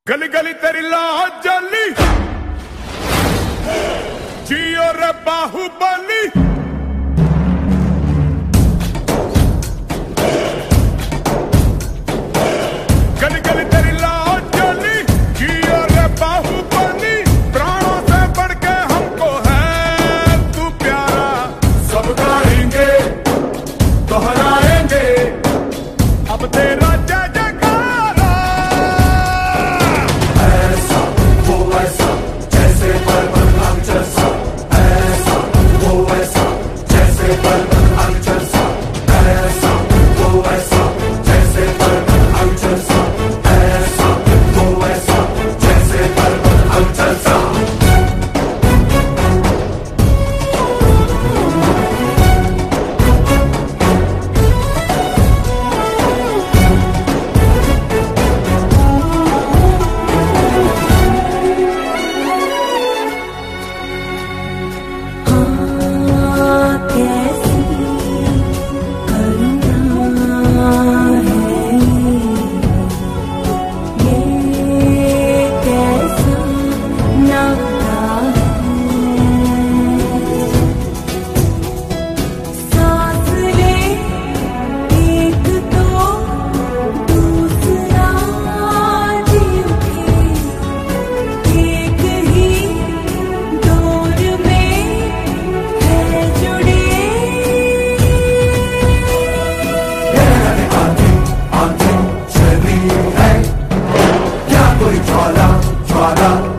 गली गली तेरी लाज जली जियो रे बाहुबली। गली गली तेरी लाज जली जियो रे बाहुबली। प्राणों से बढ़ के हमको है तू प्यारा। सब गाएंगे दोहराएंगे अब तेरा जय जयकारा। ऐसा वो ऐसा जैसे पर्वत अक्षर सा। ऐसा वो ऐसा जैसे पर्वत अक्षर सा। ऐसा वो ऐसा जैसे पर्वत अक्षर सा। ऐसा वो ऐसा जैसे पर्वत अक्षर सा। ज्वाला